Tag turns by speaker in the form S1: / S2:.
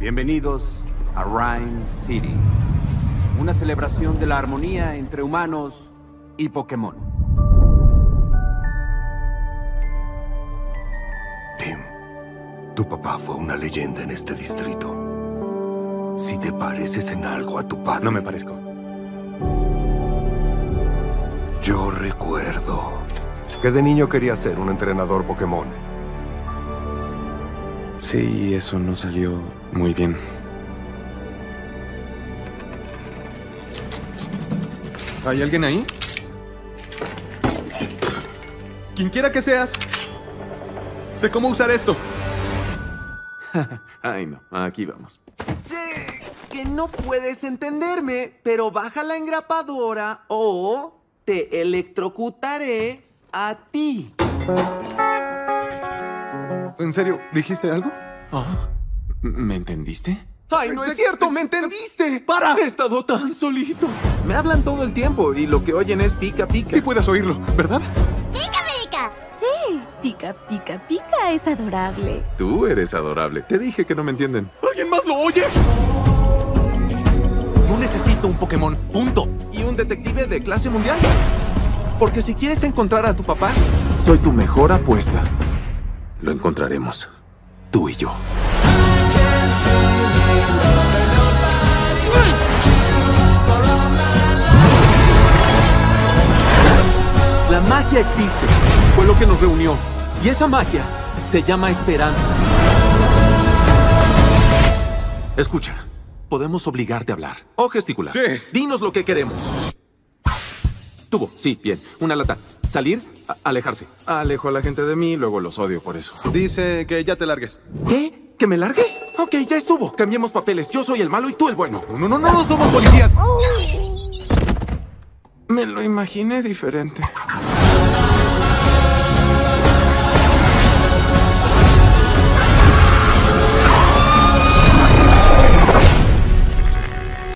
S1: Bienvenidos a Rhyme City, una celebración de la armonía entre humanos y Pokémon.
S2: Tim, tu papá fue una leyenda en este distrito. Si te pareces en algo a tu padre...
S3: No me parezco.
S2: Yo recuerdo que de niño quería ser un entrenador Pokémon.
S3: Sí, eso no salió muy bien. ¿Hay alguien ahí? Quien quiera que seas. Sé cómo usar esto. Ay, no. Aquí vamos.
S4: Sé que no puedes entenderme, pero baja la engrapadora o te electrocutaré a ti.
S3: ¿En serio? ¿Dijiste algo? ¿Me entendiste?
S4: ¡Ay, no es cierto! ¡Me entendiste! ¡Para! He estado tan solito. Me hablan todo el tiempo y lo que oyen es pica pica.
S3: Sí puedes oírlo, ¿verdad?
S5: ¡Pica, pica! Sí, pica, pica, pica es adorable.
S3: Tú eres adorable. Te dije que no me entienden.
S4: ¿Alguien más lo oye? No necesito un Pokémon, punto. Y un detective de clase mundial. Porque si quieres encontrar a tu papá, soy tu mejor apuesta.
S3: Lo encontraremos. Tú y yo.
S4: La magia existe. Fue lo que nos reunió. Y esa magia se llama esperanza. Escucha, podemos obligarte a hablar o gesticular.
S3: Sí.
S4: Dinos lo que queremos. Tubo, sí, bien. Una lata. Salir, alejarse.
S3: Alejo a la gente de mí, luego los odio por eso. Dice que ya te largues.
S4: ¿Qué? ¿Que me largue? Ok, ya estuvo. Cambiemos papeles. Yo soy el malo y tú el bueno.
S3: No somos policías. Me lo imaginé diferente.